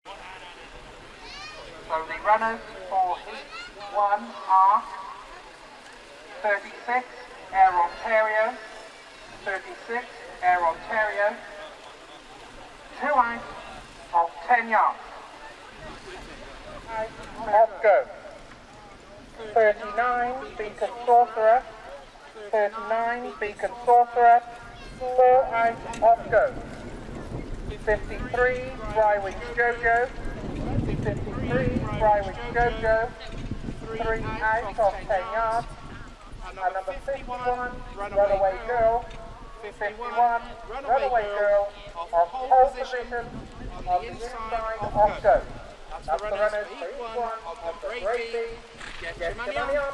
So the runners for heat 1 are 36, Air Ontario, 36, Air Ontario, 2 out of 10 yards. Off go. 39, Beacon Sorcerer, 39, Beacon Sorcerer, 4 out, off go. 53, Brywing Jojo, 53, Brywing Jojo, 3 out of 10 yards. And number 51, Runaway Girl, 51, Runaway Girl, of pole position on the inside, off go. That's the runners for each one of the Grade B. Get your money on.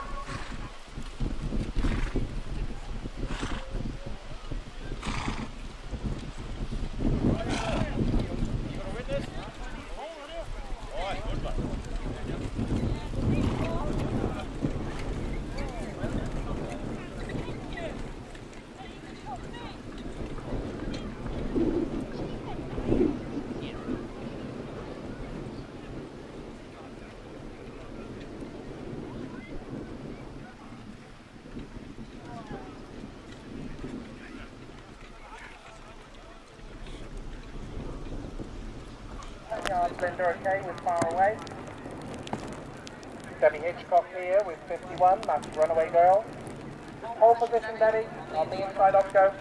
Linda okay with Far Away. Debbie Hitchcock here with 51, that's Runaway Girl. Pole position Debbie, on the inside off go.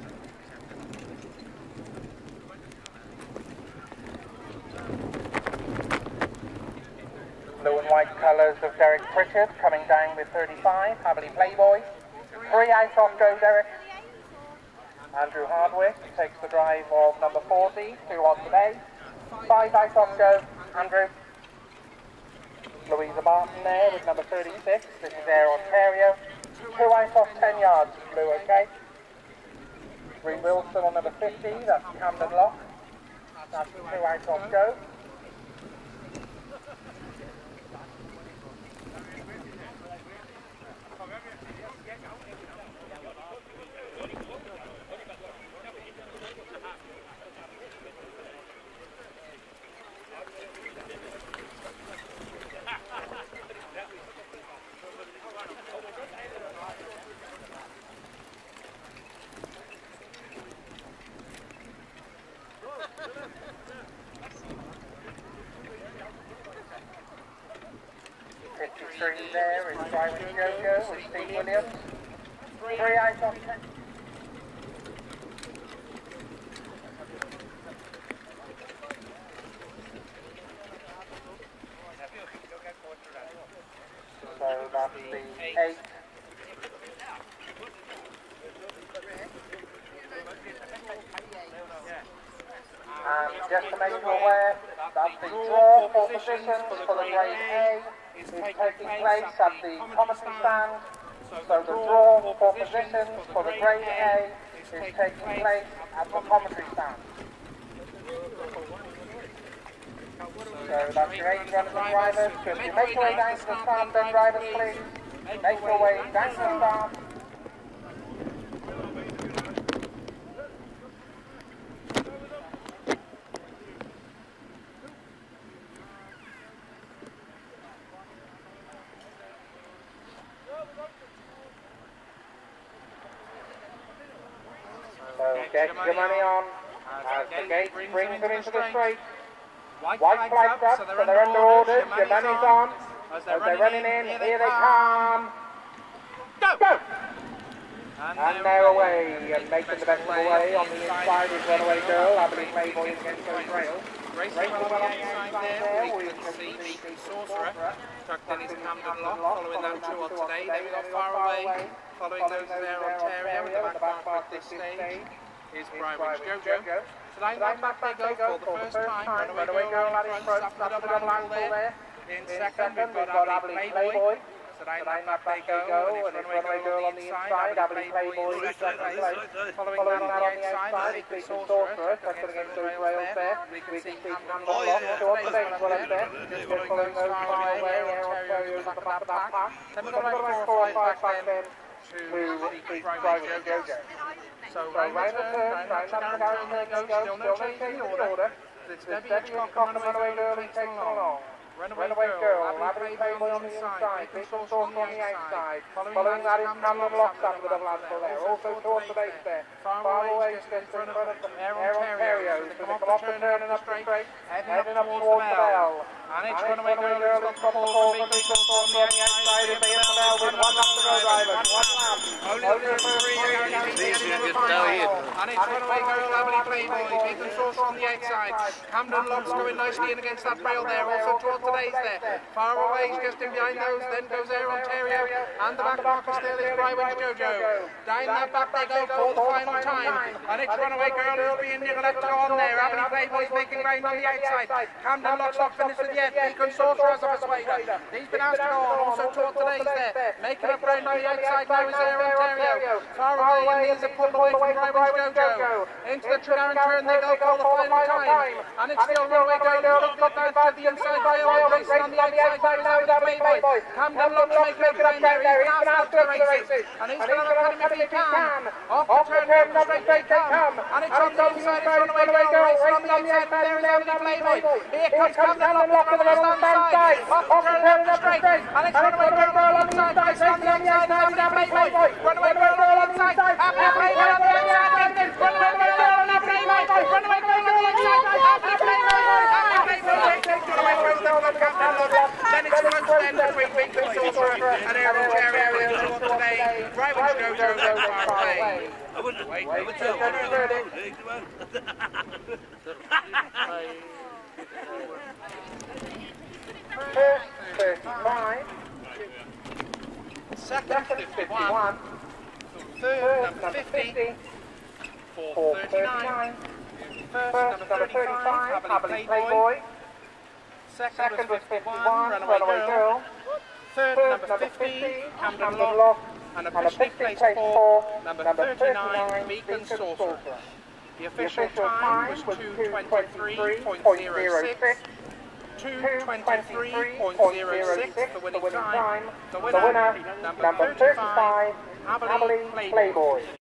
Blue and white colours of Derek Pritchard coming down with 35, Happily Playboy. 3 out off go Derek. Andrew Hardwick takes the drive of number 40, 2 on today. 5 out off go, Andrew. Louisa Barton there with number 36, this is Air Ontario. 2 out off 10 yards, Blue okay. Bree Wilson on number 50, that's Camden Lock. That's 2 out off go. There is Brywing Jojo with Steve Williams. 3 out off 10. So that's the 8. And just to make you aware, that's the draw for positions for the Grade A. Is taking place at the commentary stand. So the draw for positions for the Grade A is taking place at the commentary stand. So that's your 8 runners and drivers. So if you make your way down to the start, then drivers please, make your way down to the start. So get your money on as the gate brings them into the straight. White flags up, so they're under orders. Your money's on. As they're running in, here they come. Go! And they're away, and making the best way on the inside is Runaway Girl. I believe Playboy is against those rails. Racing well on the inside there, we can see Beacon Sorcerer tucked in his Camden Lock, following that 2 on today. Then we got Far Away, following those of Air Ontario in the back part at this stage is Brywing Jojo. Today, back they go for the first time. Runaway Girl at his front, that's the double ankle there. In second, we've got Happily Playboy. Today, back they go, and it's Runaway Girl on the inside. Happily Playboy is second place. Following that on the outside is Beacon Sorcerer, tucked against those rails there. We can see Camden Lock, 2 on today as well up there. Just following those Far Away, Air Ontario is at the back of that pack. Then we've got about 4 or 5 back then to the Brywing Jojo. So round the turn, round the garage, there goes, still no change in order. It's Debbie Hitchcock and Runaway Girl takes them along. Runaway Girl, Abbey Playboy on the inside, Bacon Sauce on the outside. Following that is Camden Locks up with a double answer there. Also towards the base there. Far away just in front of Air Ontario. So they come off the turn and up the straight, heading up towards the bell. And it's Runaway Girl who's got the pole from Bacon Sauce on the outside. If they hit the bell with one lap to go, drivers. One lap. Only the first three are getting into the final. And it's Runaway Girl, Abbey Playboy, Bacon Sauce on the outside. Camden Locks going nicely in against that rail there. Also towards today's there. Far away, just in behind those, then goes Air Ontario, and the back marker still is Brywin's Jojo. Down that back they go for the final time, and it's Runaway Girl who's being left on there. Abbey Playboy's making ground on the outside. Camden Locks not finished it yet. Bacon Sauce has a persuader. He's been asked to go on. Also toward today's there. Making up ground on the outside now is Air Ontario. Far away, and these are pulled away from Brywin's Jojo. Into the Tregaron turn they go for the final time, and it's still Runaway Girl who's got down to the inside rail. Racing on the outside now is Abbey Playboy. Camden Locks making up ground there. He's been asked to the races, and he's going to cut him if he can. Off the turn, up the straight they come, and it's on the inside. It's Runaway Girl racing on the outside, and there is Abbey Playboy. Here comes Camden Locks on the left-hand side. Off the turn, up the straight, and it's Runaway Girl on the inside, racing on the outside, and Abbey Playboy. Runaway Girl on the inside, Abbey Playboy on the outside, Runaway Girl on the Playboy, Runaway Girl on the inside, Abbey Playboy, Abbey Playboy takes Runaway Girl down on Camden Locks. Then it's close then between Bacon Sauce and Air Ontario today. Brywin's Jojo goes far away. I wouldn't wait. I would tell First 35. Second 51. Third number 50. Fourth 39. First number 35, Abbey Playboy. Second was 51, Runaway Girl. Third number 50, Camden Lock. And officially placed fourth, number 39, Bacon Saucer. The official time was 2:23.06. 2:23.06, the winning time. The winner, number 35, Abbey Playboy.